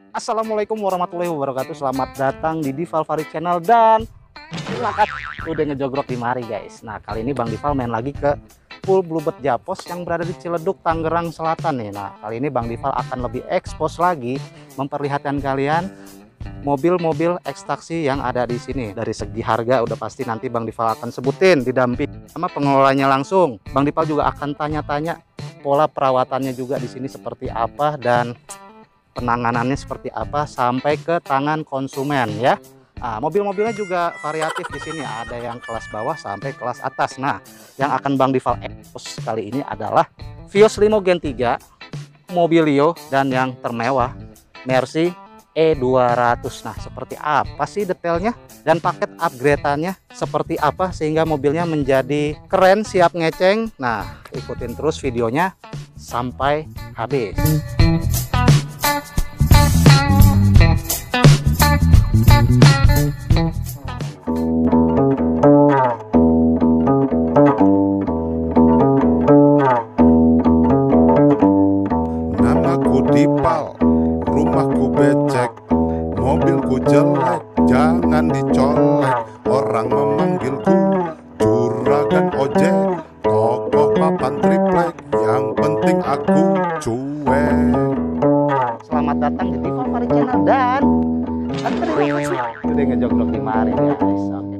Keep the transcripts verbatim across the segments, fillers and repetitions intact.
Assalamualaikum warahmatullahi wabarakatuh. Selamat datang di Dival Farid Channel dan terima kasih udah ngejogrok di mari guys. Nah kali ini Bang Dival main lagi ke Pool Bluebird Japos yang berada di Ciledug, Tangerang Selatan nih. Nah kali ini Bang Dival akan lebih ekspos lagi, memperlihatkan kalian mobil-mobil ekstraksi yang ada di sini. Dari segi harga udah pasti nanti Bang Dival akan sebutin, didamping sama pengelolanya langsung. Bang Dival juga akan tanya-tanya pola perawatannya juga di sini seperti apa dan penanganannya seperti apa sampai ke tangan konsumen ya. Nah, mobil-mobilnya juga variatif di sini, ada yang kelas bawah sampai kelas atas. Nah, yang akan Bang Dival ekspos kali ini adalah Vios Limo Gen tiga, Mobilio, dan yang termewah Mercy E dua ratus. Nah, seperti apa sih detailnya dan paket upgrade-annya seperti apa sehingga mobilnya menjadi keren, siap ngeceng. Nah, ikutin terus videonya sampai habis. Namaku Dipal, rumahku becek, mobilku jelek, jangan dicolek. Orang memanggilku juragan ojek, kokoh papan triplek, yang penting aku cuek. Selamat datang di Dival Farid Channel dan udah ngejogrok di mari guys. Oke.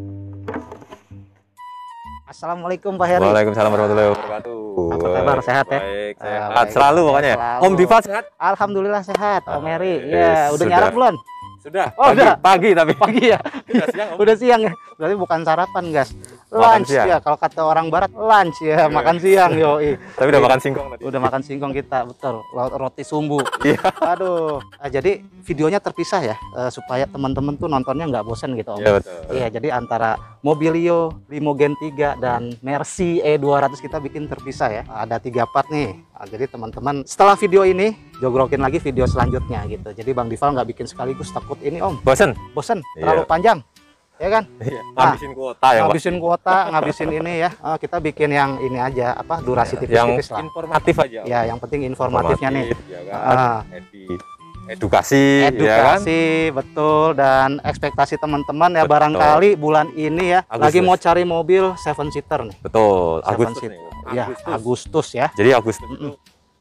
Assalamualaikum Pak Heri. Waalaikumsalam warahmatullahi wabarakatuh. Apa kabar, sehat ya? Baik, Uh, sehat baik. selalu pokoknya. Selalu. Om Dival sehat? Alhamdulillah sehat, Om Heri. Yes, Ya, udah sudah. nyarap belum? Sudah. Oh, pagi, udah. pagi tapi Pagi ya? Udah siang, Om. Udah siang ya? Berarti bukan sarapan, guys. Makan Lunch siang. ya, kalau kata orang barat lunch ya, makan siang yoi. Tapi udah makan singkong tadi. Udah makan singkong kita, betul. Roti sumbu. Iya. Aduh. Nah, jadi videonya terpisah ya, eh, supaya teman-teman tuh nontonnya nggak bosan gitu, Om. Iya betul. Iya, jadi antara Mobilio, Limo Gen tiga, dan Mercy E dua ratus kita bikin terpisah ya. Ada tiga part nih. Nah, jadi teman-teman setelah video ini jogrokin lagi video selanjutnya gitu. Jadi Bang Dival nggak bikin sekaligus, takut ini Om Bosen? bosen, Iya. terlalu panjang ya kan. Iya. Nah, Ngabisin kuota ya, Pak. ngabisin kuota, ngabisin ini ya. Eh, kita bikin yang ini aja, apa durasi Yang tipis-tipis lah. informatif aja. Om. Ya, yang penting informatifnya nih. Ya kan? Ah. Edi- edukasi, ya kan? Edukasi, betul, dan ekspektasi teman-teman ya. Betul. Barangkali bulan ini ya Agustus. lagi mau cari mobil seven seater nih. Betul. Seven Agustus seat. nih. Ya, Agustus. Agustus ya. Jadi Agustus itu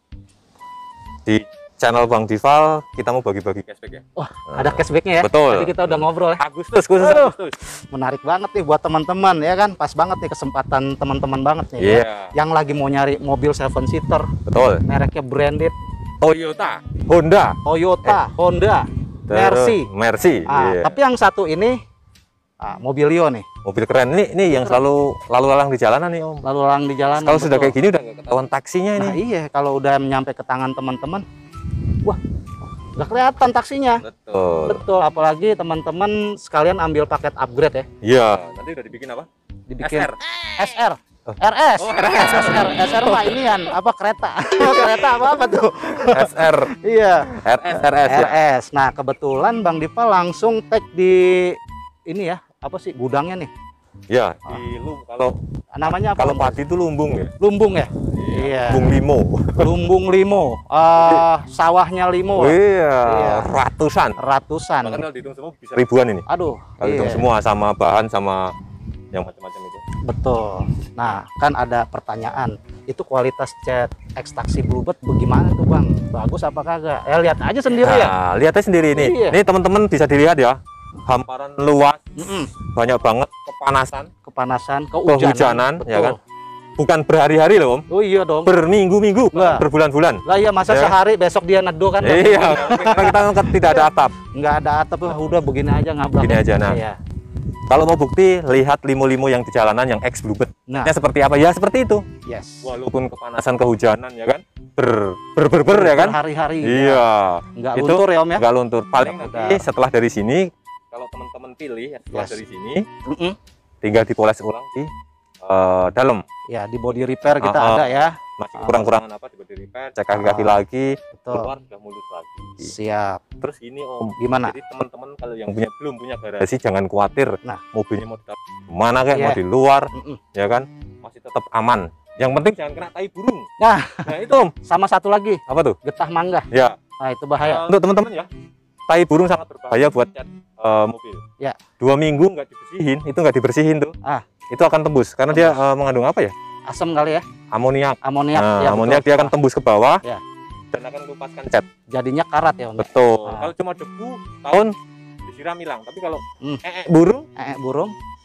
di channel Bang Dival kita mau bagi-bagi cashback ya. Wah, ada cashbacknya ya. Betul. Tadi kita udah ngobrol ya. Agustus, khusus Aduh. Agustus. Menarik banget nih buat teman-teman ya kan. Pas banget nih kesempatan teman-teman banget nih. Iya. Ya. Yang lagi mau nyari mobil seven seater, Betul. mereknya branded, Toyota, Honda, Toyota, Honda, terus Mercy. Mercy. Ah, Iya. tapi yang satu ini ah, Mobilio nih. Mobil keren ini, ini yang selalu lalu lalang di jalanan nih Om. Lalu lalang di jalan. Kalau sudah kayak gini udah nggak ketahuan taksinya ini. Nah, iya, kalau udah nyampe ke tangan teman-teman, wah, udah kelihatan taksinya. Betul. Betul, apalagi teman-teman sekalian ambil paket upgrade ya. Iya. Nanti udah dibikin apa? Dibikin S R. S R. R S. Oh, R S. S R. S R mah inian, apa kereta? Kereta apa apa tuh? S R. Iya. R S R S ya. R S. Nah, kebetulan Bang Dival langsung tag di ini ya, apa sih gudangnya nih? Ya, di Lum kalau Namanya apa? kalau padi itu lumbung ya. Lumbung ya? Iya. Lumbung limo. Lumbung Limo. Eh, sawahnya Limo. Oh, Iya. iya, ratusan. Ratusan. Bahkan kalau dihitung semua bisa ribuan ini. Aduh, Kalau dihitung iya. semua sama bahan sama yang macam-macam itu. Betul. Nah, kan ada pertanyaan, itu kualitas cat ekstraksi Bluebird bagaimana tuh Bang? Bagus apa kagak? Ya lihat aja sendiri ya. Nah, lihat aja sendiri ini. Iya. Ini teman-teman bisa dilihat ya. Hamparan luas, Mm-mm. banyak banget kepanasan, Kepanasan, kehujanan, kehujanan, ya betul. kan? Bukan berhari-hari loh Om, Oh iya dong. berminggu-minggu, Lah. berbulan-bulan. Lah iya, masa Ya. sehari besok dia neduh kan? Iya, karena kita kan tidak ada atap. Nggak ada atap, udah begini aja ngabrak. Begini aja, nah. Iya. Kalau mau bukti, lihat limo-limo yang di jalanan yang ex Bluebird. Nah, Ya seperti apa? Ya seperti itu. yes. Walaupun kepanasan, kehujanan, ya kan? Ber, ber, ber, ber, ya kan? Hari-hari. Iya. Nggak Itu luntur ya Om ya? Nggak luntur. Paling Nggak nanti mudah. setelah dari sini, kalau teman-teman pilih, ya, setelah Yes. dari sini, Mm-mm. tinggal dipoles ulang di eh, dalam. Ya, di body repair kita Ah, ah. ada ya. Masih Ah. kurang-kurangan apa di body repair, cek kaki-kaki Ah. lagi, Betul. keluar sudah mulus lagi. Siap. Terus ini Om, Gimana? jadi teman-teman kalau yang punya belum punya garasi jangan khawatir. Nah. Mobilnya mau ditaruh di mana kayak Iya. mau di luar, Mm-mm. ya kan? Masih tetap aman. Yang penting jangan kena tai burung. Nah, Nah itu Om, sama satu lagi, apa tuh? getah mangga. Ya, Nah, itu bahaya. Untuk teman-teman ya, tai burung sangat berbahaya buat cat uh, mobil. Ya. Dua minggu nggak dibersihin, itu nggak dibersihin tuh, Ah. itu akan tembus karena dia uh, mengandung apa ya? Asam kali ya? Amoniak. Amoniak. Nah, Ya, amoniak betul. dia akan tembus ke bawah Ya. dan akan melupaskan cat. Jadinya karat ya, Om. Betul. Ah. Kalau cuma debu, tahun disiram hilang. Tapi kalau Hmm. ee burung, Eh, burung.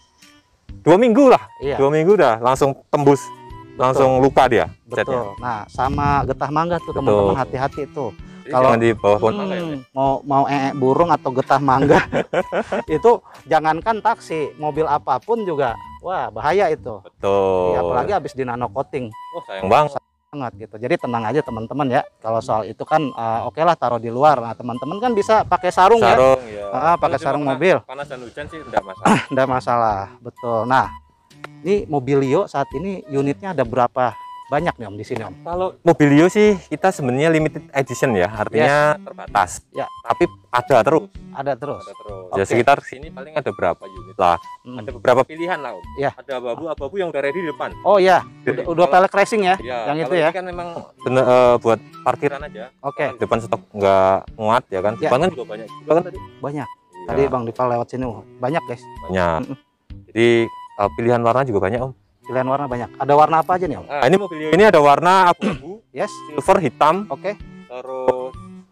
dua minggu lah. Iya. Dua minggu udah langsung tembus, langsung lupa dia catnya. Betul. Nah, sama getah mangga tuh Betul. teman-teman, hati-hati tuh. Jadi Kalau- jangan di bawah pohon mangga ya. Hmm, mau mau ee burung atau getah mangga itu jangankan taksi, mobil apapun juga wah bahaya itu. Betul. Ya, apalagi habis di nano coating Oh, sayang banget. banget gitu. Jadi tenang aja teman-teman ya. Kalau soal itu kan uh, oke lah taruh di luar. Nah, teman-teman kan bisa pakai sarung, Sarung ya. Ah, pakai Kalau cuma sarung kena mobil. Panas dan hujan sih enggak masalah. ya. Nggak masalah. Betul. Nah, ini Mobilio saat ini unitnya ada berapa banyak nih Om di sini Om? Kalau Mobilio sih kita sebenarnya limited edition ya, artinya terbatas. Ya. Tapi ada terus. Ada terus. Ada terus. Oke. Ya sekitar sini paling ada berapa unit lah. Hmm. Ada beberapa pilihan lah Om. Ya. Ada abu-abu yang udah ready di depan. Oh ya, Jadi, udah, udah kalau- pelek racing ya, Ya, yang itu kalau ya. ini kan memang bener eh, buat parkiran aja. Oke, Di depan stok nggak muat ya kan. Ya. Depan kan juga banyak juga kan tadi. banyak. Iya, Tadi Bang Dival lewat sini, oh, banyak guys. banyak. Mm-mm. Jadi eh, pilihan warna juga banyak Om. Pilihan warna banyak. Ada warna apa aja nih Om? Nah, ini Mobilio ini ada warna abu-abu, Yes, silver, hitam, oke. terus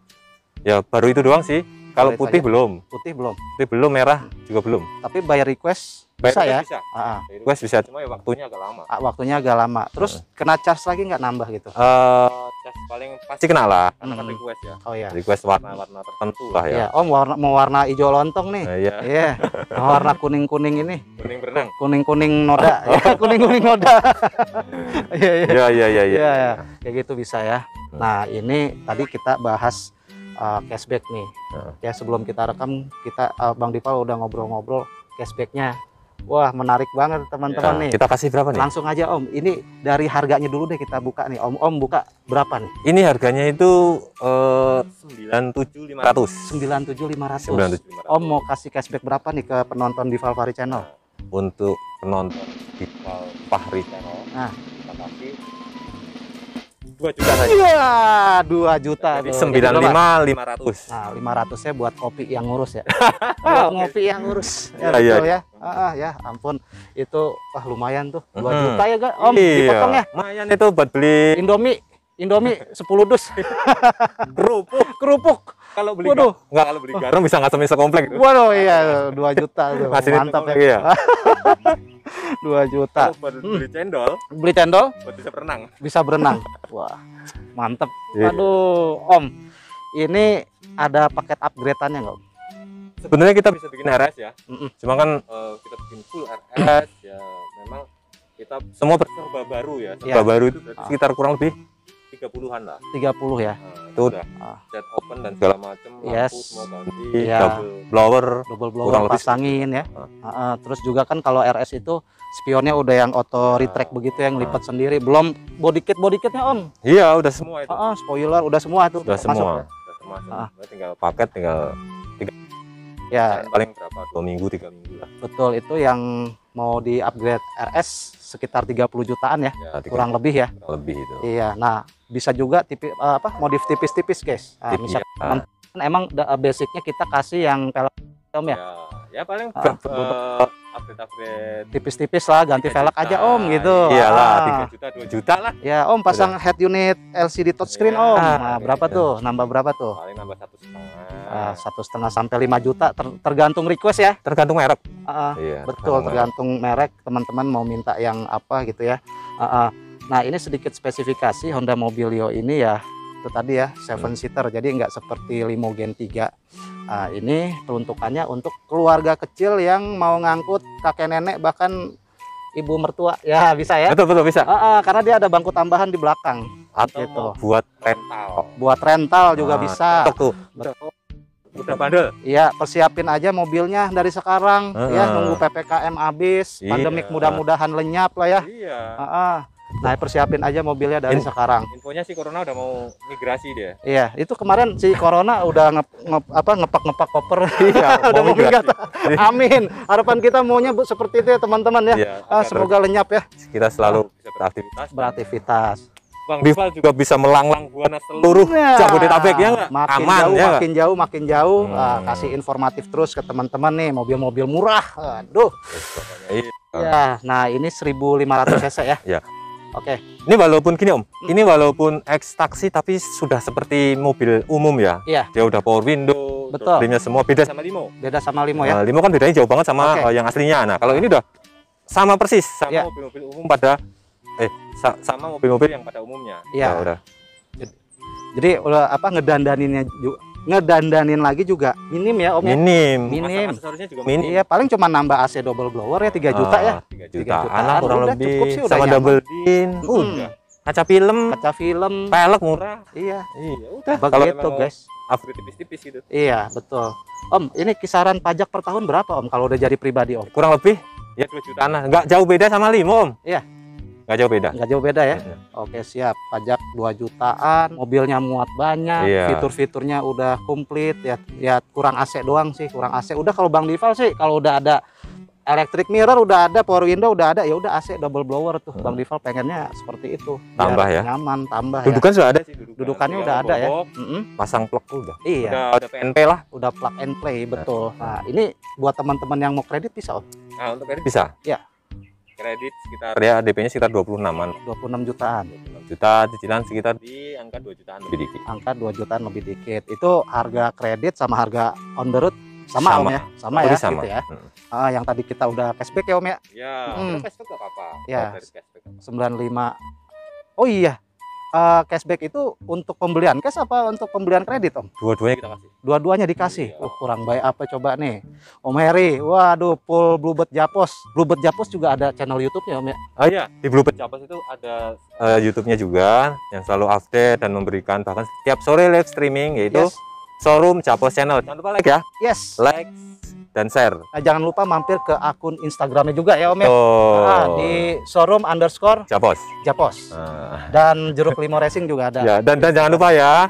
ya baru itu doang sih. Kalau Itu putih aja. belum, Putih belum. putih belum, merah juga belum. Tapi by request Bayar bisa ya. Bisa. Ah, ah. Bayar request bisa, cuma ya waktunya agak lama. Ah, waktunya agak lama. Terus kena charge lagi nggak nambah gitu? Eh, cas paling pasti kena lah, karena kan Hmm. request ya. Oh ya. Request warna-warna tertentu lah ya. Iya, Om warna, mau warna hijau lontong nih. Nah, iya, Iya. Mau warna kuning-kuning ini. kuning berenang. Kuning-kuning noda. Ya, kuning-kuning noda. Iya, iya. Iya, iya, iya, iya. Iya, ya. Kayak gitu bisa ya. Nah, ini tadi kita bahas uh, cashback nih. Nah. Ya, sebelum kita rekam, kita uh, Bang Dival udah ngobrol-ngobrol cashbacknya. Wah, menarik banget teman-teman Ya, nih. kita kasih berapa nih? Langsung aja Om, ini dari harganya dulu deh kita buka nih. Om, Om buka berapa nih? Ini harganya itu eh, sembilan tujuh lima ratus. sembilan tujuh lima ratus. sembilan tujuh lima ratus. Om mau kasih cashback berapa nih ke penonton di Valvari Channel? Untuk penonton di Fahri Channel, Nah. kita kasih dua juta saja. Iya, dua juta. Jadi tuh. sembilan Jadi puluh berapa? lima lima ratus. Nah, lima ratusnya buat kopi yang ngurus ya. Buat ngopi yang ngurus. Ya, Iya, betul iya. ya. Ah, ah, ya, ampun. Itu wah lumayan tuh. dua Mhm. juta ya, Ga? Om, dipotong ya. Lumayan itu buat beli Indomie, Indomie sepuluh dus. kerupuk. Kerupuk. Kalau beli Waduh. ga- nggak kalau beli garam bisa ngasemin sekomplek itu. Waduh, iya, dua juta tuh. Ngasihin Mantap sekomplek, ya. ya. dua juta. Kalau buat beli cendol, Beli cendol buat bisa berenang. bisa berenang. Wah, mantep. Iya. Aduh, Om. Ini ada paket upgrade-annya nggak, Om? Sebenarnya kita bisa bikin R S ya. Mm-mm. Cuma kan eh, kita bikin full R S ya memang kita semua serba baru ya. Serba Iya. baru itu berarti Ah. sekitar kurang lebih tiga puluhan lah. tiga puluh ya. Nah, itu udah Ah. cat open dan segala macam, Yes. lampu semua ganti, Iya. double blower. Double Kurang blower lebih pasangin ya. Ah. Ah, ah. Terus juga kan kalau R S itu spionnya udah yang auto retract begitu yang lipat sendiri. Belum body kit body kitnya Om. Iya, udah semua itu. Ah, ah, spoiler udah semua tuh. Udah masuk semua. ya. Udah termasuk. Ah. Berarti tinggal paket, tinggal Ya, paling berapa? Dua minggu, tiga minggu lah. betul itu yang mau di upgrade R S sekitar tiga puluh jutaan ya, Ya, tiga- kurang lebih ya. kurang lebih itu. Iya. Nah, bisa juga tipi, eh, apa modif tipis-tipis, guys. Nah, Tip, misal ya. teman-teman emang da- basicnya kita kasih yang velg Om ya. Ya, ya paling Ah, ber- ber- upgrade-upgrade Tipis-tipis lah, ganti tiga velg juta. aja Om gitu. Iyalah, Ah. tiga juta, dua juta lah. Ya Om pasang head unit L C D touchscreen Ya, Om. Nah, kayak berapa gitu. tuh? Nambah berapa tuh? Paling nambah satu setengah. Ah, satu setengah sampai lima juta ter- tergantung request ya. Tergantung merek. Ah, ah. Iya, Betul, merek. tergantung merek teman-teman mau minta yang apa gitu ya. Ah, ah. Nah, ini sedikit spesifikasi Honda Mobilio ini ya. Itu tadi ya, seven seater. Jadi nggak seperti limo Gen tiga. Ah, ini peruntukannya untuk keluarga kecil yang mau ngangkut kakek nenek bahkan ibu mertua. Ya, bisa ya. Betul, betul bisa. Ah, ah, karena dia ada bangku tambahan di belakang. Atau gitu. mau buat rental. Buat rental juga Nah, bisa. cocok tuh. Betul. Udah bandel. Iya, persiapin aja mobilnya dari sekarang Heeh. ya, nunggu P P K M habis, Iya. pandemik mudah-mudahan lenyap lah ya. Iya. Heeh. Nah, persiapin aja mobilnya dari In- sekarang. Infonya sih Corona udah mau migrasi dia. Iya, itu kemarin si Corona udah ngep, ngep- apa ngepak-ngepak koper. Iya, udah mau mau minggat. migrasi. Amin. Harapan kita maunya Bu, seperti itu ya teman-teman ya. Iya, Ah, agar semoga lenyap ya kita selalu bisa beraktivitas. beraktivitas. Bang Dival juga bisa melanglang buana seluruh Nah, Jabodetabek ya nggak? makin Aman jauh, ya. makin jauh, makin jauh. Hmm. Ah, kasih informatif terus ke teman-teman nih, mobil-mobil murah. Aduh. Iya. Ya, nah ini seribu lima ratus cc ya. Ya. Oke. Ini walaupun gini Om, ini walaupun X taksi tapi sudah seperti mobil umum ya. Iya. Dia udah power window, Betul. remnya semua beda sama Limo. Beda sama Limo ya. Nah, Limo kan bedanya jauh banget sama Oke. uh, yang aslinya. Nah, kalau ini udah sama persis sama Iya. mobil-mobil umum pada eh sa- sama mobil-mobil yang pada umumnya. Iya. Nah, udah. Jadi udah apa ngedandaninnya juga, ngedandanin lagi juga minim ya Om ya. Minim. Minim. Aksesorisnya juga minim. Iya, paling cuma nambah A C double blower ya tiga juta ya. tiga tiga juta. jutaan, Anak kurang udah lebih cukup sih, udah sama nyaman. double din. Hmm. Udah. Kaca film, Kaca film. pelek murah. Iya. Iya, udah. Begitu guys. Upgrade tipis-tipis gitu. Iya, betul. Om, ini kisaran pajak per tahun berapa Om kalau udah jadi pribadi Om? Kurang lebih ya dua jutaan lah. Nggak jauh beda sama Limo Om. Iya. Nggak jauh beda. Nggak jauh beda ya. Mm-mm. Oke, siap. Pajak dua jutaan, mobilnya muat banyak, Iya. fitur-fiturnya udah komplit ya. Ya kurang A C doang sih, kurang A C. Udah kalau Bang Dival sih kalau udah ada electric mirror udah ada, power window udah ada, ya udah A C double blower tuh. Bang Dival pengennya seperti itu. Biar Tambah ya. Nyaman, tambah ya. Dudukan sudah ada sih. Dudukan. Dudukannya Tinggal udah ada ya. bobok, Mm-mm. Pasang plug udah. Iya. Udah ada P N P lah. Udah plug and play, betul. Nah, ini buat teman-teman yang mau kredit bisa Om. Nah, untuk kredit bisa. Iya. Kredit sekitar ya D P-nya sekitar dua puluh enaman. dua puluh enam jutaan. enam juta, cicilan sekitar di angka dua jutaan lebih dikit. Angka dua jutaan lebih dikit. Itu harga kredit sama harga on the road sama, Sama. Om ya. Sama Jadi ya sama. gitu ya. Hmm. Ah, yang tadi kita udah cashback ya Om ya. Ya, Hmm. terus cashback nggak apa-apa. Ya. Kalau dari cashback. sembilan puluh lima. Oh iya. Eh, cashback itu untuk pembelian cash apa untuk pembelian kredit Om? Dua-duanya kita kasih. Dua-duanya dikasih. Iya. Uh, kurang baik apa coba nih. Om Heri, waduh full Bluebird Japos. Bluebird Japos juga ada channel YouTube-nya Om ya. Oh iya, di Bluebird Japos itu ada eh, YouTube-nya juga yang selalu update dan memberikan bahkan setiap sore live streaming yaitu Yes. showroom Japos Channel. Jangan lupa like ya, Yes. like dan share. Nah, jangan lupa mampir ke akun Instagramnya juga ya Om ya. Oh, Ah, di showroom underscore Japos. Japos. Nah, Dan Jeruk Limo Racing juga ada. ya dan, dan jangan lupa ya,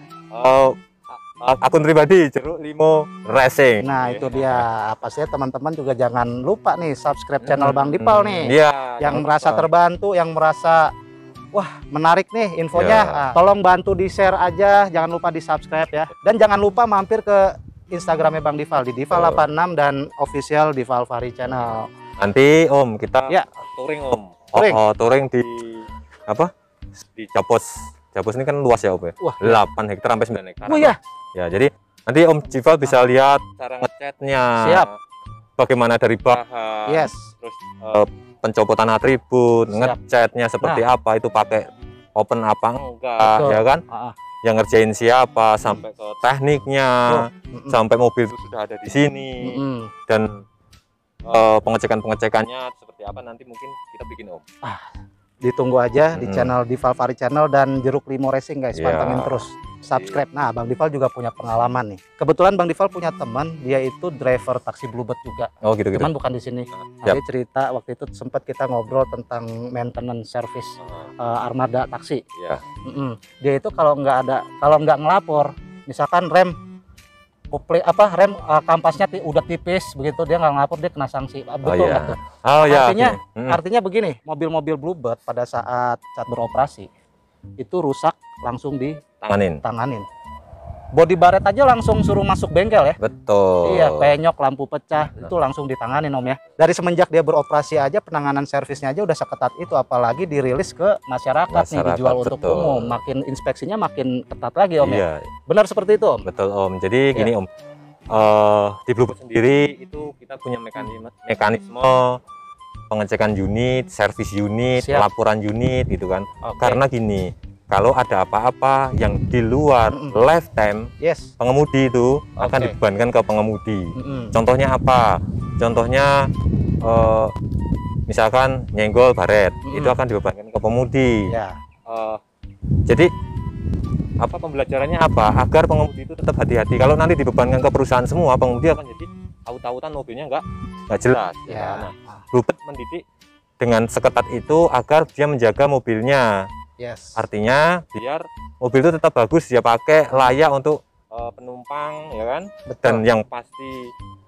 eh, a- akun pribadi Jeruk Limo Racing. Nah itu dia. Pastinya teman-teman juga jangan lupa nih subscribe channel Bang Dipal nih. Iya. Yang jangan merasa lupa. terbantu, yang merasa wah menarik nih infonya. Ya. Ah, tolong bantu di share aja, jangan lupa di subscribe ya. Dan jangan lupa mampir ke Instagramnya Bang Dival di Dival Betul. delapan enam dan official Dival Fari Channel. Nanti Om kita Ya. touring Om. Touring. Oh, oh, touring di apa? Di Japos. Japos ini kan luas ya Om ya. Wah, delapan hektar sampai sembilan hektar. oh ya, Ya, jadi nanti Om Dival bisa lihat cara ngecatnya. Siap. Bagaimana dari bahan. yes. Terus eh, pencopotan atribut, Siap. ngecatnya seperti apa, itu pakai open apa enggak, Betul. ya kan? Ah, ah. Yang ngerjain siapa sampai ke tekniknya, Mm-mm. sampai mobil itu sudah ada di sini Mm-mm. dan eh, pengecekan-pengecekannya seperti apa nanti mungkin kita bikin Om. Ditunggu aja di Mm-mm. channel Dival Fari Channel dan Jeruk Limo Racing guys, Ya. pantengin terus. Subscribe. Nah, Bang Dival juga punya pengalaman nih. Kebetulan Bang Dival punya teman, dia itu driver taksi Bluebird juga. Oh gitu-gitu. Cuman bukan di sini. Nah, Yap. dia cerita waktu itu sempat kita ngobrol tentang maintenance service eh, armada taksi. Ya. Mm-mm. Dia itu kalau nggak ada, kalau nggak ngelapor, misalkan rem kuple apa rem eh, kampasnya ti- udah tipis begitu, dia nggak ngelapor, dia kena sanksi. Ah, Betul iya. nggak tuh? Oh ya. Artinya, gini. Hmm. Artinya begini, mobil-mobil Bluebird pada saat saat beroperasi itu rusak langsung Tanganin. ditanganin. Body baret aja langsung suruh masuk bengkel ya. Betul. Iya, penyok, lampu pecah, itu langsung ditanganin Om ya. Dari semenjak dia beroperasi aja penanganan servisnya aja udah seketat itu, apalagi dirilis ke masyarakat, nih, Masyarakat, dijual untuk betul. umum. Makin inspeksinya makin ketat lagi Om ya. Iya, Benar seperti itu Om? betul Om. Jadi gini Om, eh di Bluebird sendiri itu kita punya mekanisme mekanisme pengecekan unit, servis unit, Siap. laporan unit gitu kan. Oke. Karena gini, kalau ada apa-apa yang di luar Mm-mm. lifetime Yes. pengemudi itu akan Oke. dibebankan ke pengemudi. Mm-mm. Contohnya apa? Contohnya eh, misalkan nyenggol baret, Mm-mm. itu akan dibebankan ke pengemudi. Ya. Eh, jadi apa pembelajarannya apa? Agar pengemudi itu tetap hati-hati. Kalau nanti dibebankan ke perusahaan semua, pengemudi akan jadi aut-autan mobilnya nggak nggak jelas. Ya. Nah, Bluebird mendidik dengan seketat itu agar dia menjaga mobilnya. Yes. Artinya biar mobil itu tetap bagus, dia pakai layak untuk eh, penumpang, ya kan? Betul. Dan yang pasti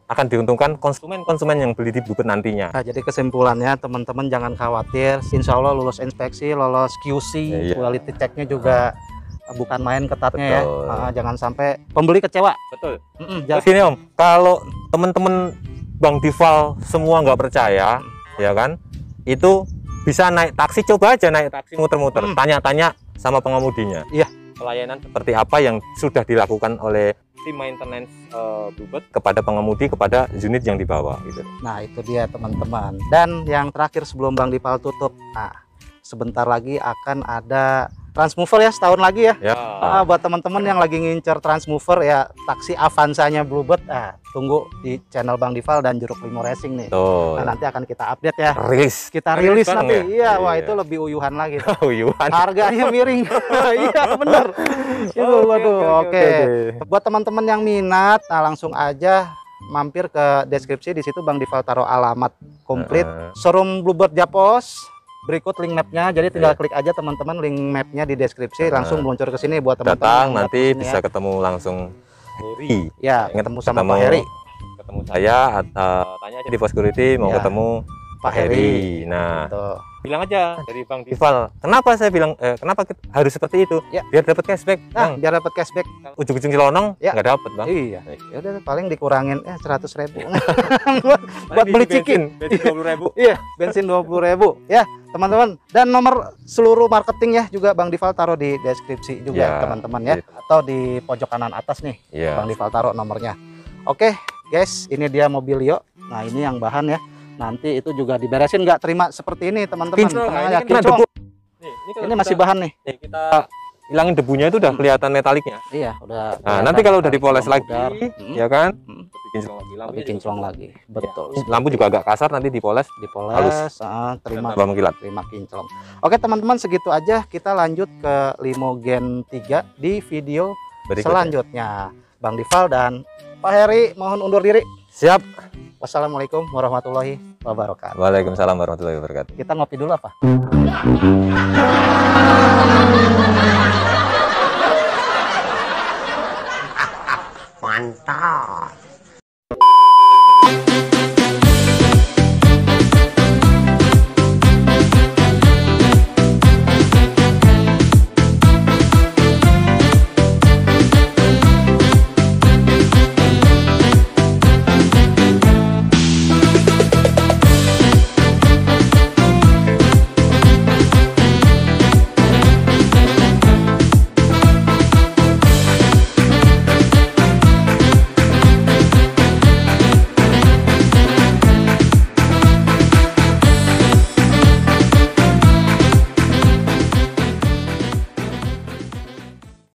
akan diuntungkan konsumen-konsumen yang beli di Bluebird nantinya. Nah, jadi kesimpulannya teman-teman jangan khawatir, insya Allah lulus inspeksi, lolos Q C, Ya, iya. quality checknya juga bukan main ketatnya. Betul. Ya. Nah, jangan sampai pembeli kecewa. Betul. Mm-mm, Terus jangan- gini Om, kalau teman-teman Bang Dival semua nggak percaya, ya kan, itu bisa naik taksi, coba aja naik taksi muter-muter, Hmm. tanya-tanya sama pengemudinya. Iya. Pelayanan seperti apa yang sudah dilakukan oleh tim maintenance uh, Bluebird kepada pengemudi, kepada unit yang dibawa gitu. Nah, itu dia teman-teman. Dan yang terakhir sebelum Bang Dival tutup, nah sebentar lagi akan ada Transmover ya, setahun lagi ya. Ya. Ah, buat teman-teman yang lagi ngincer Transmover ya, taksi Avanza-nya Bluebird, ah, tunggu di channel Bang Dival dan Jeruk Limo Racing nih. Tuh. Nah, nanti akan kita update ya. Rilis. Kita Rilis rilis bareng nanti. ya? Iya, wah Iya. itu lebih uyuhan lagi. Oh, Yuhan. Harganya miring. Iya, bener. Itu Oke, waduh, oke, oke. oke, oke. Buat teman-teman yang minat, nah langsung aja mampir ke deskripsi, di situ Bang Dival taruh alamat komplit Heeh. showroom Bluebird Japos. Berikut link mapnya, jadi tinggal Iya. klik aja teman-teman link mapnya di deskripsi, Nah. langsung meluncur ke sini buat teman-teman. Datang yang nanti datang sini bisa ya. ketemu langsung Heri. Ya, ketemu sama Ketemu- Pak Heri. Ketemu saya, uh, tanya aja di Pos Security mau Ya. ketemu Pak Heri. Nah, Gitu. bilang aja dari Bang Dival. Kenapa saya bilang eh, kenapa kita harus seperti itu? Ya. Biar dapat cashback. Nah, Bang, biar dapat cashback. ujung-ujung Cilonong Ya. nggak dapat, Bang. Iya. Baik. Ya udah paling dikurangin eh seratus ribu buat, buat beli cikin. Bensin dua puluh ribu. Iya, bensin dua puluh ribu ya, teman-teman. Dan nomor seluruh marketing ya juga Bang Dival taruh di deskripsi juga, Ya, teman-teman ya. gitu. Atau di pojok kanan atas nih, Iya. Bang Dival taruh nomornya. Oke, guys, ini dia Mobilio. Nah, ini yang bahan ya. Nanti itu juga diberesin, nggak terima seperti ini, teman-teman. Kinclong, Tenang nah, ini aja, kan kena kinclong. debu. Nih, ini, kalau Ini masih kita- bahan nih. nih, kita hilangin debunya itu udah kelihatan metaliknya. Iya, udah. Nah, kelihatan nanti kalau udah dari dipoles kolom lagi, udar. Hmm, ya kan? hmm, Lebih kinclong lagi. lebih Lampunya kinclong juga. lagi. Betul. Ya, lampu juga agak kasar, nanti dipoles Dipoles, halus. ah, terima tambah mengkilat. terima kinclong. Oke, teman-teman, segitu aja. Kita lanjut ke Limo Gen tiga di video Berikutnya. selanjutnya. Bang Dival dan Pak Heri mohon undur diri. Siap. Wassalamualaikum warahmatullahi wabarakatuh. Waalaikumsalam warahmatullahi wabarakatuh. Kita ngopi dulu apa? Mantap.